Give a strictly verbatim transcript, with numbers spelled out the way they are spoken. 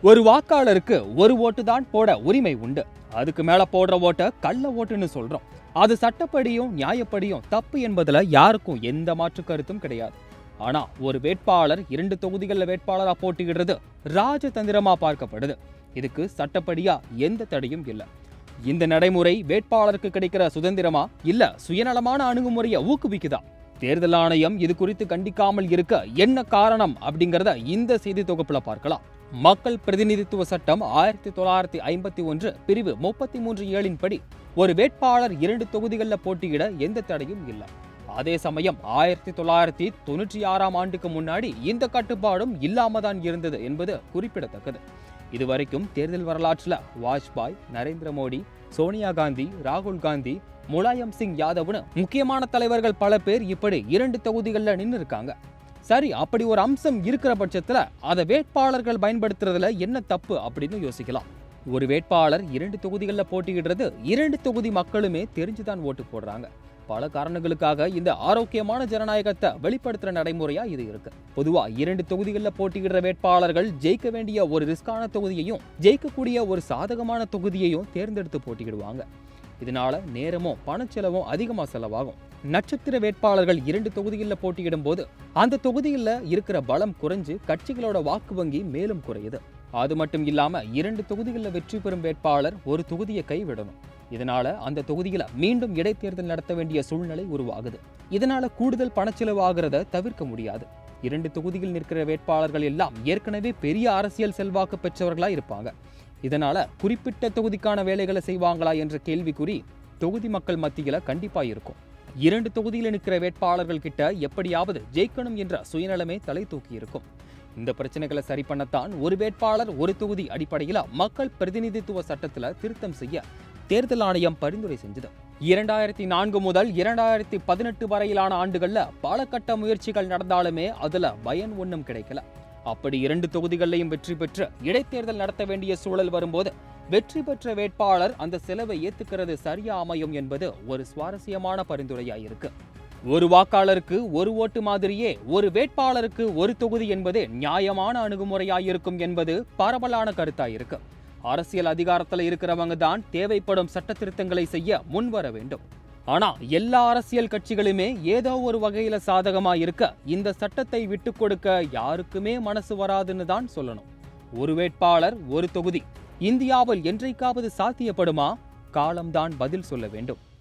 ஒரு வாக்காளருக்கு ஒரு ஓட்டு தான் போட உரிமை உண்டு. அதுக்கு மேல போடுற ஓட்ட கள்ள ஓட்டுன்னு சொல்றோம். அது சட்டப்படியும் நியாயப்படியும் தப்பு என்பதுல யாருக்கும் எந்த மாற்று கருத்தும் கிடையாது. ஆனா ஒரு வேட்பாளர் இரண்டு தொகுதிகளில் வேட்பாளரா போட்டியிடுறது ராஜதந்திரமா பார்க்கப்படுது. இதுக்கு சட்டப்படியா எந்த தடையும் இல்லை. இந்த நடைமுறை வேட்பாளருக்கு கிடைக்கிற சுதந்திரமா இல்ல சுயநலமான அணுகுமுறையை ஊக்குவிக்குதா? தேர்தல் ஆணையம் இது குறித்து கண்டிக்காமல் இருக்க என்ன காரணம் அப்படிங்கறத இந்த செய்தி தொகுப்புல பார்க்கலாம். மக்கள் பிரதிநிதித்துவ சட்டம் ஆயிரத்தி தொள்ளாயிரத்தி ஐம்பத்தி ஒன்று பிரிவு முப்பத்தி மூன்று ஏழின் படி ஒரு வேட்பாளர் இரண்டு தொகுதிகளில் போட்டியிட எந்த தடையும் இல்லை. அதே சமயம் ஆயிரத்தி தொள்ளாயிரத்தி தொன்னூற்றி ஆறாம் ஆண்டுக்கு முன்னாடி இந்த கட்டுப்பாடும் இல்லாம தான் இருந்தது என்பது குறிப்பிடத்தக்கது. இதுவரைக்கும் தேர்தல் வரலாற்றில் வாஜ்பாய், நரேந்திர மோடி, சோனியா காந்தி, ராகுல் காந்தி, முலாயம் சிங் யாதவ்னு முக்கியமான தலைவர்கள் பல பேர் இப்படி இரண்டு தொகுதிகளில் நின்று இருக்காங்க. சரி, அப்படி ஒரு அம்சம் இருக்கிற பட்சத்துல அதை வேட்பாளர்கள் பயன்படுத்துறதுல என்ன தப்பு அப்படின்னு யோசிக்கலாம். ஒரு வேட்பாளர் இரண்டு தொகுதிகளில் போட்டியிடுறது இரண்டு தொகுதி மக்களுமே தெரிஞ்சுதான் ஓட்டு போடுறாங்க. பல காரணங்களுக்காக இந்த ஆரோக்கியமான ஜனநாயகத்தை வெளிப்படுத்துற நடைமுறையா இது இருக்கு. பொதுவா இரண்டு தொகுதிகளில் போட்டியிடுற வேட்பாளர்கள் ஜெயிக்க வேண்டிய ஒரு ரிஸ்கான தொகுதியையும் ஜெயிக்கக்கூடிய ஒரு சாதகமான தொகுதியையும் தேர்ந்தெடுத்து போட்டியிடுவாங்க. இதனால நேரமும் பணச்செலவும் அதிகமா செலவாகும். நட்சத்திர வேட்பாளர்கள் இரண்டு தொகுதிகளில் போட்டியிடும் போது அந்த தொகுதியில் இருக்கிற பலம் குறைஞ்சு கட்சிகளோட வாக்கு வங்கி மேலும் குறையுது. அது மட்டும் இல்லாம இரண்டு தொகுதிகளில் வெற்றி பெறும் வேட்பாளர் ஒரு தொகுதியை கைவிடணும். இதனால அந்த தொகுதியில மீண்டும் இடைத்தேர்தல் நடத்த வேண்டிய சூழ்நிலை உருவாகுது. இதனால கூடுதல் பணச்செலவு ஆகிறத தவிர்க்க முடியாது. இரண்டு தொகுதியில் நிற்கிற வேட்பாளர்கள் எல்லாம் ஏற்கனவே பெரிய அரசியல் செல்வாக்கு பெற்றவர்களா இருப்பாங்க. இதனால குறிப்பிட்ட தொகுதிக்கான வேலைகளை செய்வாங்களா என்ற கேள்விக்குறி தொகுதி மக்கள் மத்தியில கண்டிப்பா இருக்கும். இரண்டு தொகுதியில் நிற்கிற வேட்பாளர்கள் கிட்ட எப்படியாவது ஜெயிக்கணும் என்ற சுயநலமே தலை தூக்கி இருக்கும். இந்த பிரச்சனைகளை சரி பண்ணத்தான் ஒரு வேட்பாளர் ஒரு தொகுதி அடிப்படையில் மக்கள் பிரதிநிதித்துவ சட்டத்துல திருத்தம் செய்ய தேர்தல் ஆணையம் பரிந்துரை செஞ்சது. இரண்டாயிரத்தி நான்கு முதல் இரண்டாயிரத்தி பதினெட்டு வரையிலான ஆண்டுகள்ல பல கட்ட முயற்சிகள் நடந்தாலுமே அதுல பயன் ஒன்றும் கிடைக்கல. அப்படி இரண்டு தொகுதிகளையும் வெற்றி பெற்று இடைத்தேர்தல் நடத்த வேண்டிய சூழல் வரும்போது வெற்றி பெற்ற வேட்பாளர் அந்த செலவை ஏத்துக்கிறது சரியா அமையும் என்பது ஒரு சுவாரஸ்யமான பரிந்துரையா இருக்கு. ஒரு வாக்காளருக்கு ஒரு ஓட்டு மாதிரியே ஒரு வேட்பாளருக்கு ஒரு தொகுதி என்பது நியாயமான அணுகுமுறையாயிருக்கும் என்பது பரவலான கருத்தாயிருக்கு. அரசியல் அதிகாரத்தில் இருக்கிறவங்க தான் தேவைப்படும் சட்ட திருத்தங்களை செய்ய முன்வர வேண்டும். ஆனா எல்லா அரசியல் கட்சிகளுமே ஏதோ ஒரு வகையில சாதகமா இருக்க இந்த சட்டத்தை விட்டு கொடுக்க யாருக்குமே மனசு வராதுன்னு தான் சொல்லணும். ஒரு வேட்பாளர் ஒரு தொகுதி இந்தியாவில் என்றைக்காவது சாத்தியப்படுமா? காலம்தான் பதில் சொல்ல வேண்டும்.